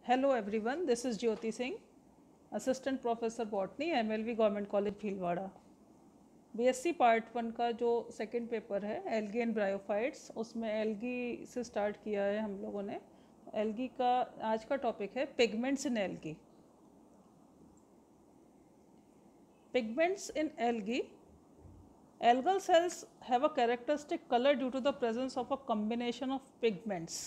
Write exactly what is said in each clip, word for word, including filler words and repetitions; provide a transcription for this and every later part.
Hello everyone, this is Jyoti Singh, Assistant Professor Botany, M L V Government College Bhilwara. BSc part one का जो second paper है algae and bryophytes, उसमें algae से start किया है हम लोगों ने। एल्गी का आज का टॉपिक है pigments in algae. Pigments in algae, algal cells have a characteristic color due to the presence of a combination of pigments,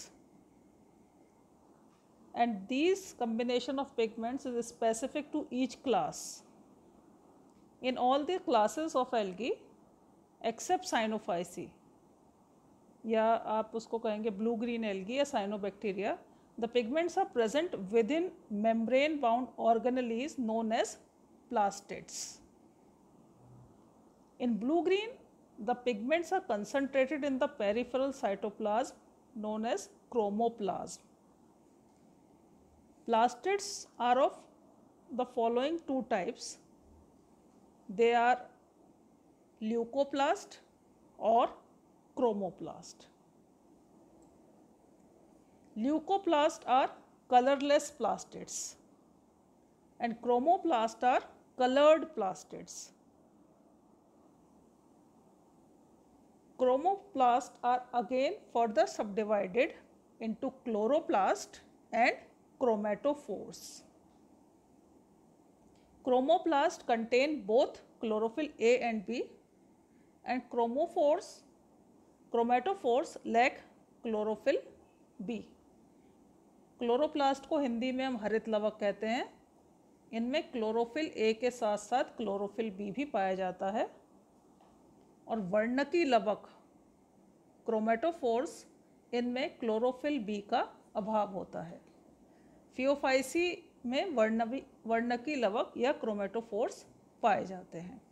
and these combination of pigments is specific to each class. In all the classes of algae except cyanophyceae, या आप उसको कहेंगे blue green algae या cyanobacteria, the pigments are present within membrane bound organelles known as plastids. In blue green, the pigments are concentrated in the peripheral cytoplasm known as chromoplasm. Plastids are of the following two types. They are leucoplast or chromoplast. Leucoplast are colorless plastids and chromoplast are colored plastids. Chromoplast are again further subdivided into chloroplast and chromatophores. Chromoplast contain both chlorophyll A and B, and chromophores, chromatophores lack chlorophyll B. Chloroplast को हिंदी में हम हरित लवक कहते हैं। इनमें chlorophyll A के साथ साथ क्लोरोफिल बी भी पाया जाता है। और वर्णकी लवक क्रोमेटोफोर्स, इनमें क्लोरोफिल बी का अभाव होता है। फियोफाइसी में वर्णवी वर्णकी लवक या क्रोमेटोफोर्स पाए जाते हैं।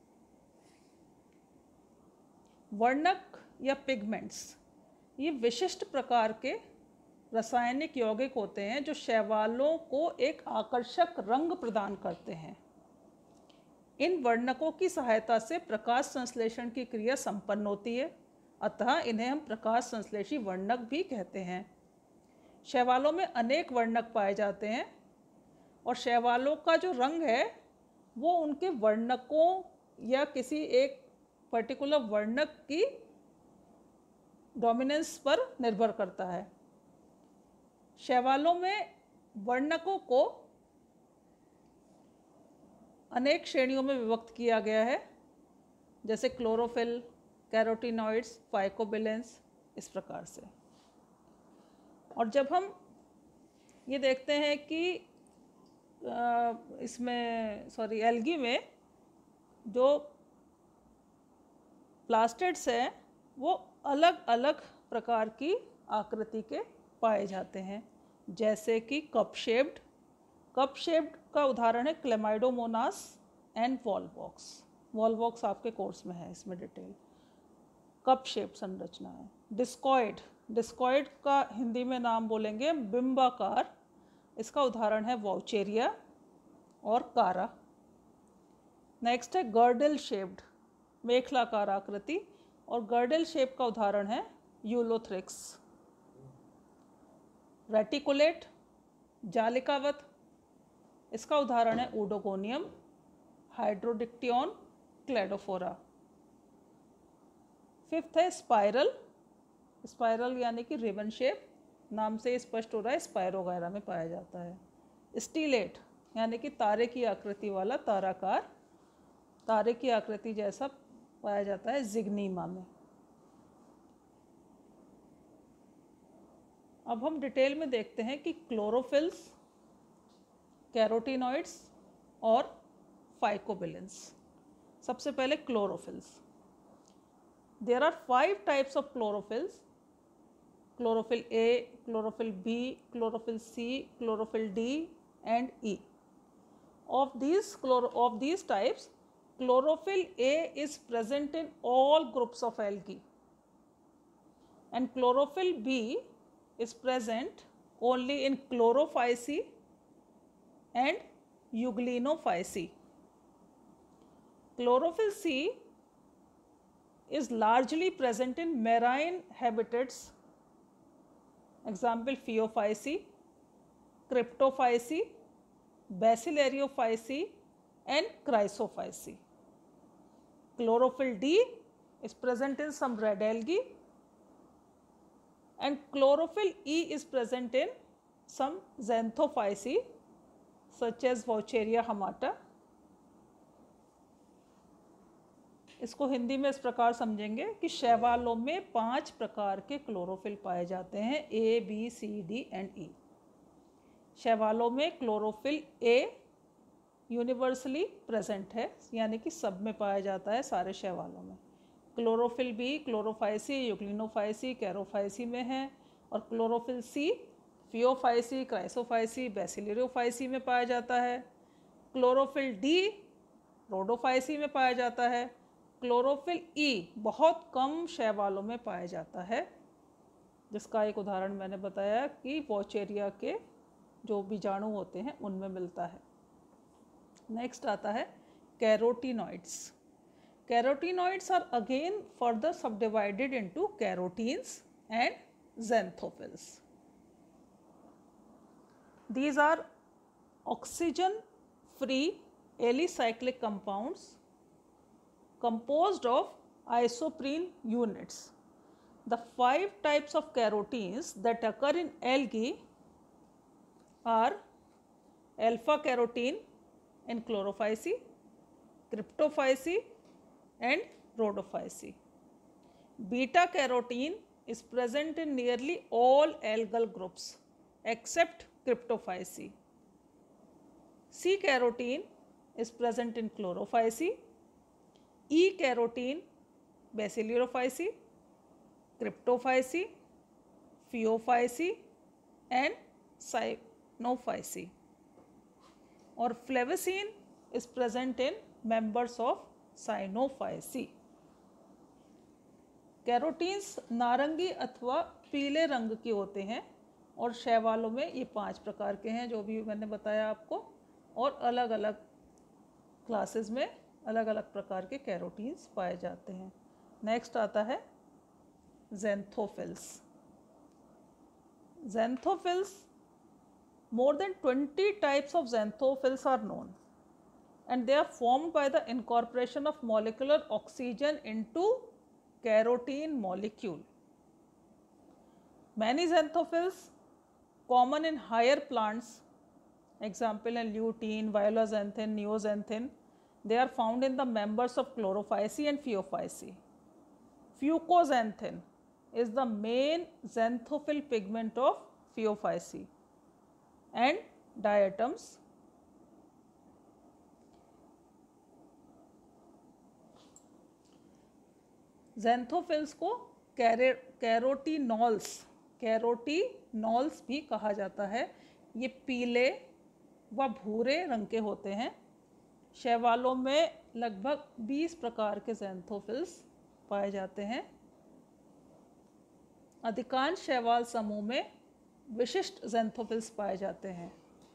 वर्णक या पिगमेंट्स ये विशिष्ट प्रकार के रासायनिक यौगिक होते हैं जो शैवालों को एक आकर्षक रंग प्रदान करते हैं। इन वर्णकों की सहायता से प्रकाश संश्लेषण की क्रिया संपन्न होती है, अतः इन्हें हम प्रकाश संश्लेषी वर्णक भी कहते हैं। शैवालों में अनेक वर्णक पाए जाते हैं और शैवालों का जो रंग है वो उनके वर्णकों या किसी एक पर्टिकुलर वर्णक की डोमिनेंस पर निर्भर करता है। शैवालों में वर्णकों को अनेक श्रेणियों में विभक्त किया गया है, जैसे क्लोरोफिल, कैरोटीनॉइड्स, फाइकोबिलेंस, इस प्रकार से। और जब हम ये देखते हैं कि इसमें सॉरी एल्गी में जो प्लास्टिड्स हैं वो अलग अलग प्रकार की आकृति के पाए जाते हैं, जैसे कि कप शेप्ड। कप शेप्ड का उदाहरण है क्लेमाइडोमोनास एंड वॉलवॉक्स। वॉलवॉक्स आपके कोर्स में है, इसमें डिटेल कप शेप संरचना है। डिस्कॉइड, डिस्कॉइड का हिंदी में नाम बोलेंगे बिंबाकार। इसका उदाहरण है वाउचेरिया और कारा। नेक्स्ट है गर्डल शेप्ड, मेखलाकार आकृति, और गर्डल शेप का उदाहरण है यूलोथ्रिक्स। रेटिकुलेट, जालिकावत, इसका उदाहरण है ओडोगोनियम, हाइड्रोडिक्टियन, क्लेडोफोरा। फिफ्थ है स्पाइरल। स्पाइरल यानी कि रिबन शेप, नाम से स्पष्ट हो रहा है स्पाइरो वगैरह में पाया जाता है। स्टीलेट यानी कि तारे की आकृति वाला ताराकार, तारे की आकृति जैसा पाया जाता है जिग्नीमा में। अब हम डिटेल में देखते हैं कि क्लोरोफिल्स, कैरोटीनॉइड्स और फाइकोबिलेंस। सबसे पहले chlorophylls. There are five types of chlorophylls: chlorophyll A, chlorophyll B, chlorophyll C, chlorophyll D and E. Of these of these types, chlorophyll A is present in all groups of algae, and chlorophyll B is present only in chlorophyceae and euglenophyceae. Chlorophyll C is largely present in marine habitats, example Phaeophyceae, Cryptophyceae, Bacillariophyceae and Chrysophyceae. Chlorophyll D is present in some red algae, and chlorophyll E is present in some Xanthophyceae such as Vaucheria hamata. इसको हिंदी में इस प्रकार समझेंगे कि शैवालों में पांच प्रकार के क्लोरोफिल पाए जाते हैं, A B C D and E. शैवालों में क्लोरोफिल ए यूनिवर्सली प्रेजेंट है, यानी कि सब में पाया जाता है, सारे शैवालों में। Chlorophyll B Chlorophyceae, Euglenophyceae, Charophyceae में है, और क्लोरोफिल सी फियोफाइसी, क्राइसोफाइसी, बैसिलियोफाइसी में पाया जाता है। क्लोरोफिल डी रोडोफाइसी में पाया जाता है। क्लोरोफिल ई बहुत कम शैवालों में पाया जाता है, जिसका एक उदाहरण मैंने बताया कि वॉचेरिया के जो बीजाणु होते हैं उनमें मिलता है। नेक्स्ट आता है carotenoids. Carotenoids are again further subdivided into carotenes and xanthophylls. These are oxygen free alicyclic compounds composed of isoprene units. The five types of carotenes that occur in algae are alpha carotene in Chlorophyceae, Cryptophyceae and Rhodophyceae. Beta carotene is present in nearly all algal groups except Cryptophyceae. C carotene is present in Chlorophyceae, E carotene Bacillophyceae, Cryptophyceae, Phaeophyceae and Cyanophyceae. और flavicin is present in members of Cyanophyceae. Carotenes नारंगी अथवा पीले रंग के होते हैं, और शैवालों में ये पांच प्रकार के हैं जो भी मैंने बताया आपको, और अलग अलग क्लासेस में अलग अलग प्रकार के कैरोटीन्स पाए जाते हैं। नेक्स्ट आता है xanthophylls. Xanthophylls, more than twenty types of xanthophylls are known, and they are formed by the incorporation of molecular oxygen into carotene molecule. Many xanthophylls common in higher plants, example in lutein, viola-xanthin, neo-xanthin, they are found in the members of Chlorophyceae and Phaeophyceae. Fucoxanthin is the main xanthophyll pigment of Phaeophyceae and diatoms. xanthophylls को कैरोटीनॉल्स कैरोटीनॉल्स भी कहा जाता है। ये पीले व भूरे रंग के होते हैं। शैवालों में लगभग बीस प्रकार के xanthophylls पाए जाते हैं। अधिकांश शैवाल समूह में विशिष्ट xanthophylls पाए जाते हैं।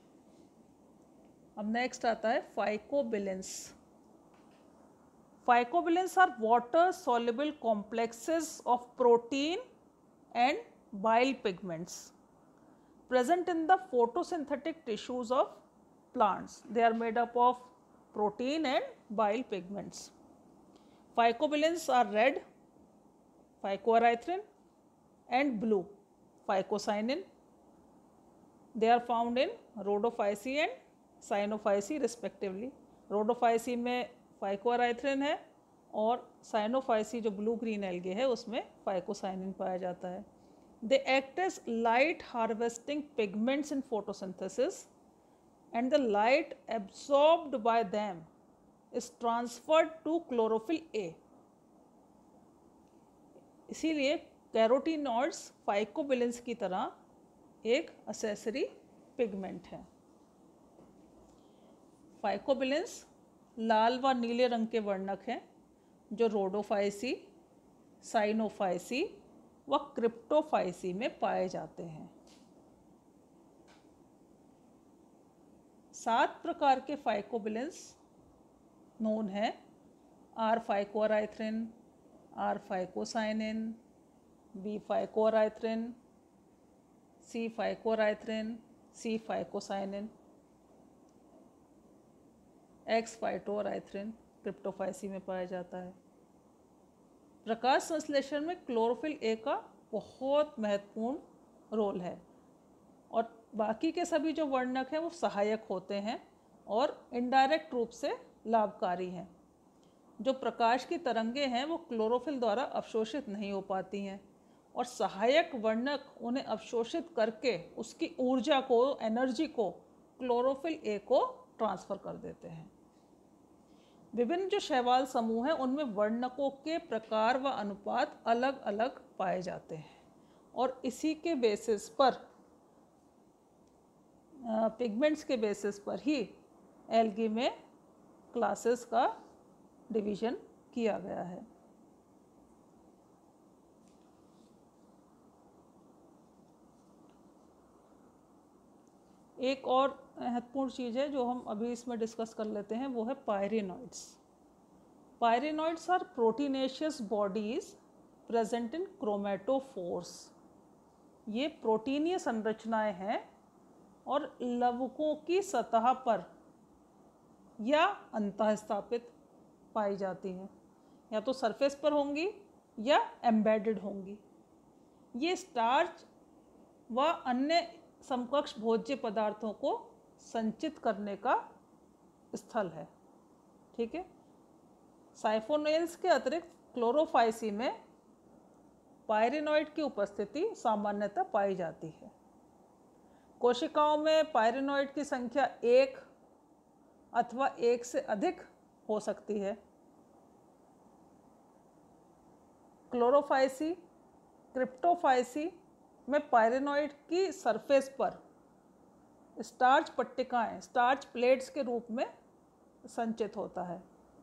अब नेक्स्ट आता है फाइकोबिलेंस। Phycobilins are water soluble complexes of protein and bile pigments present in the photosynthetic tissues of plants. They are made up of protein and bile pigments. Phycobilins are red, phycoerythrin, and blue, phycocyanin. They are found in Rhodophyceae and Cyanophyceae respectively. Rhodophyceae में फाइकोराइथ्रिन है, और Cyanophyceae जो blue green algae है उसमें phycocyanin पाया जाता है। They act as light harvesting pigments in photosynthesis, and the light absorbed by them is transferred to chlorophyll A. इसीलिए कैरोटीनॉइड्स फाइकोबिलिन्स की तरह एक असेसरी पिगमेंट है। फाइकोबिलिन्स लाल व नीले रंग के वर्णक हैं जो रोडोफाइसी, साइनोफाइसी व क्रिप्टोफाइसी में पाए जाते हैं। सात प्रकार के फाइकोबिलिन्स नोन हैं: R phycoerythrin, R phycocyanin, B phycoerythrin, C phycoerythrin, C phycocyanin, X phycoerythrin Cryptophyceae में पाया जाता है। प्रकाश संश्लेषण में क्लोरोफिल ए का बहुत महत्वपूर्ण रोल है और बाकी के सभी जो वर्णक हैं वो सहायक होते हैं और इनडायरेक्ट रूप से लाभकारी हैं। जो प्रकाश की तरंगें हैं वो क्लोरोफिल द्वारा अवशोषित नहीं हो पाती हैं और सहायक वर्णक उन्हें अवशोषित करके उसकी ऊर्जा को, एनर्जी को क्लोरोफिल ए को ट्रांसफ़र कर देते हैं। विभिन्न जो शैवाल समूह हैं उनमें वर्णकों के प्रकार व अनुपात अलग अलग पाए जाते हैं और इसी के बेसिस पर, पिगमेंट्स के बेसिस पर ही एल्गी में क्लासेस का डिवीज़न किया गया है। एक और महत्वपूर्ण चीज़ है जो हम अभी इसमें डिस्कस कर लेते हैं, वो है pyrenoids. Pyrenoids are proteinaceous bodies present in chromatophores. ये प्रोटीनीय संरचनाएं हैं और लवकों की सतह पर या अंतःस्थापित पाई जाती हैं, या तो सरफेस पर होंगी या एम्बेडेड होंगी। ये स्टार्च व अन्य समकक्ष भोज्य पदार्थों को संचित करने का स्थल है। ठीक है। साइफोनेल्स के अतिरिक्त क्लोरोफाइसी में पायरेनॉइड की उपस्थिति सामान्यतः पाई जाती है। कोशिकाओं में पायरेनॉइड की संख्या एक अथवा एक से अधिक हो सकती है। क्लोरोफाइसी, क्रिप्टोफाइसी में पायरेनॉइड की सरफेस पर स्टार्च पट्टिकाएं, स्टार्च प्लेट्स के रूप में संचित होता है।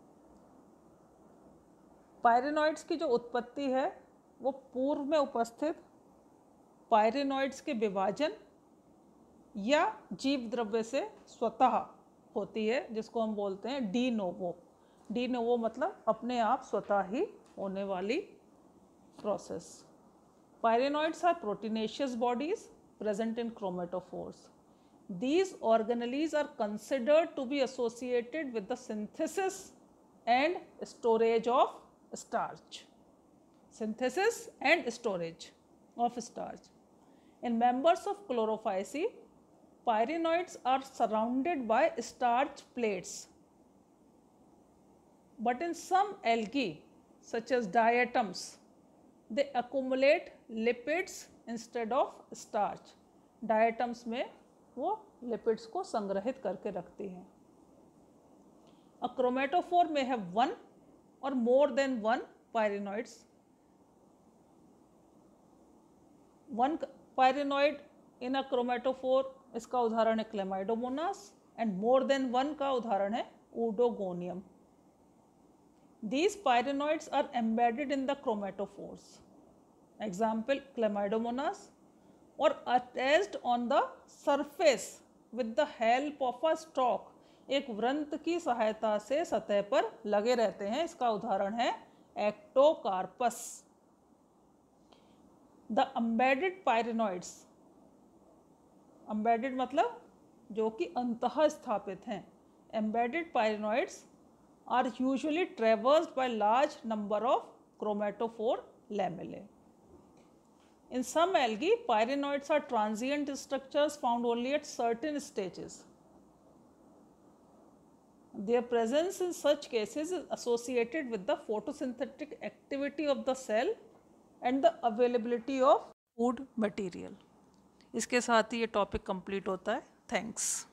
पायरेनॉइड्स की जो उत्पत्ति है वो पूर्व में उपस्थित पायरेनॉइड्स के विभाजन या जीव द्रव्य से स्वतः होती है, जिसको हम बोलते हैं डी नोवो। डी नोवो मतलब अपने आप स्वतः ही होने वाली process. Pyrenoids are proteinaceous bodies present in chromatophores. These organelles are considered to be associated with the synthesis and storage of starch. Synthesis and storage of starch. In members of chlorophyce, pyrenoids are surrounded by starch plates. But in some algae, such as diatoms, they accumulate lipids instead of starch. Diatoms में वो lipids को संग्रहित करके रखती हैं। A chromatophore may have one or more than one pyrenoids. One pyrenoid in a chromatophore, इसका उदाहरण है Chlamydomonas, and more than one का उदाहरण है Oedogonium. These pyrenoids are embedded in the chromatophores. Example, Chlamydomonas, or attached on the surface with the help of a stalk. एक वृंत की सहायता से सतह पर लगे रहते हैं। इसका उदाहरण है Ectocarpus. The embedded pyrenoids, embedded मतलब जो कि अंतः स्थापित हैं, embedded pyrenoids are usually traversed by large number of chromatophore lamellae. In some algae, pyrenoids are transient structures found only at certain stages. Their presence in such cases is associated with the photosynthetic activity of the cell and the availability of food material. इसके साथ ही ये topic complete होता है। Thanks.